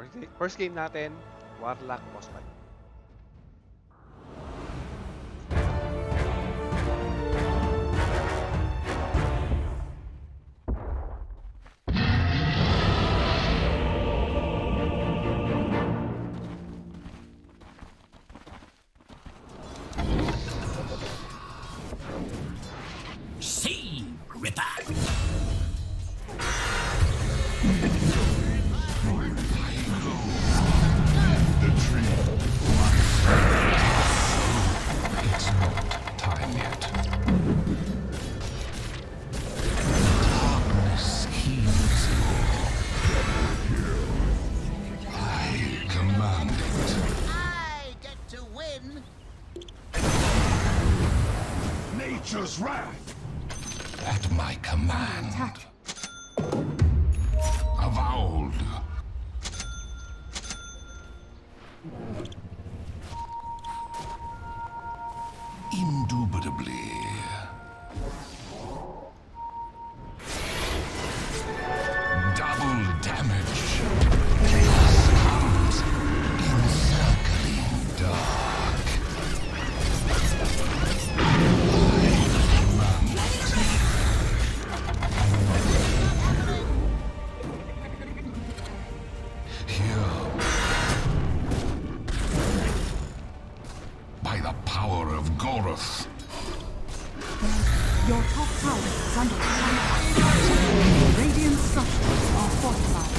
First game natin, Warlock boss fight. Nature's wrath at my command. Avowed. Indubitably. Double damage. Chaos comes encircling dark. By the power of Goroth. Your top tower is under attack. Radiant structures are fortified.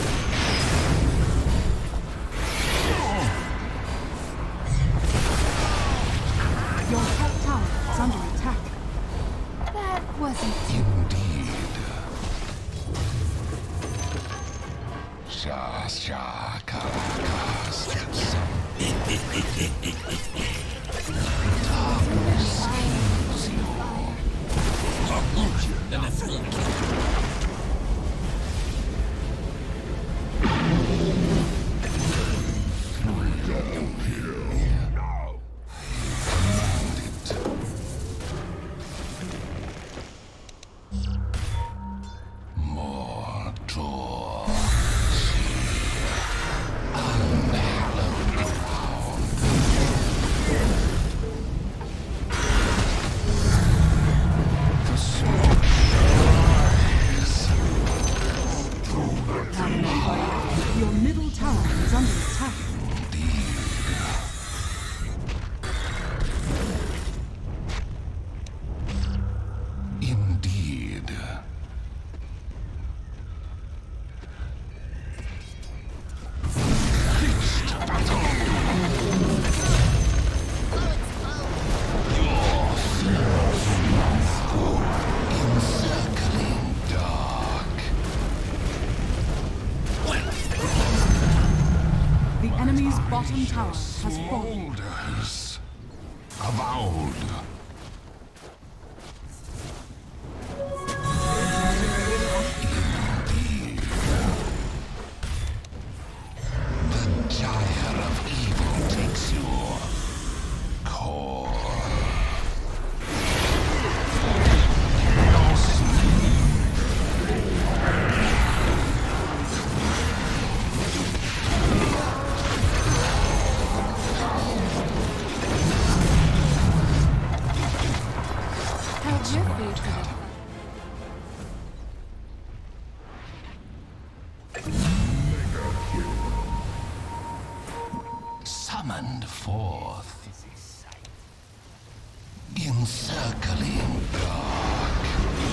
Your top tower is under attack. That wasn't Indeed. Sha Sha Karakas. Darkness kills you. Freedom here. Now. Command it. Mortor. Unhallowed ground. The smoke rise. Your middle tower is under attack. Indeed. Fixed battle. Your encircling dark. The enemy's bottom tower has fallen. Smolders. Avowed. The gyre of evil takes your core. How's your food today? Summoned forth. Encircling dark.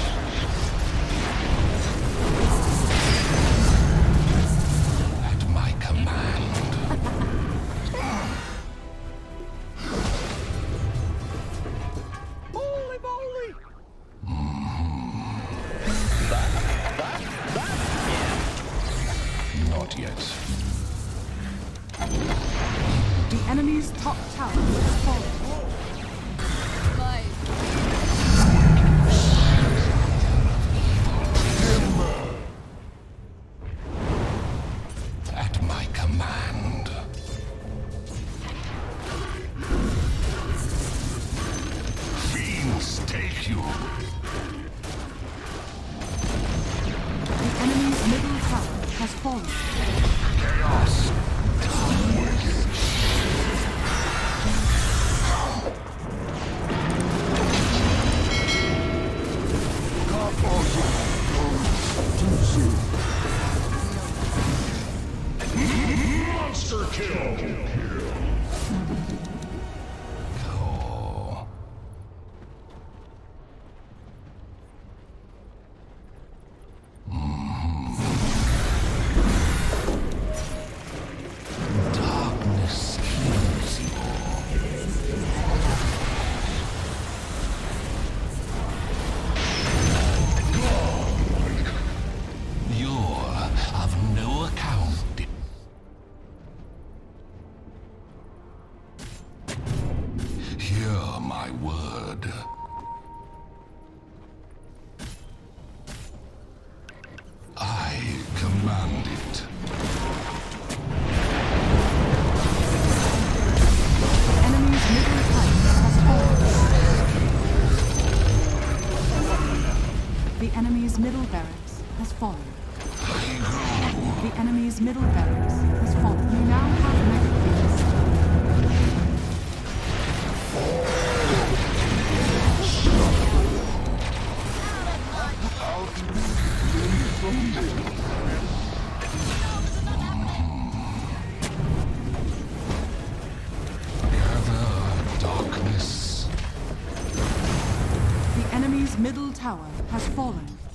At my command. Holy moly! Not yet. The enemy's top tower has fallen. At my command. Fiends take you. The enemy's middle tower has fallen. Chaos Monster kill. Core. Darkness kills you. You're of no account. Hear my word. I command it. Enemy's middle tower has fallen. The enemy's middle barracks has fallen. The enemy's middle barracks has fallen. You now have mega creeps. Gather darkness. The enemy's middle tower has fallen.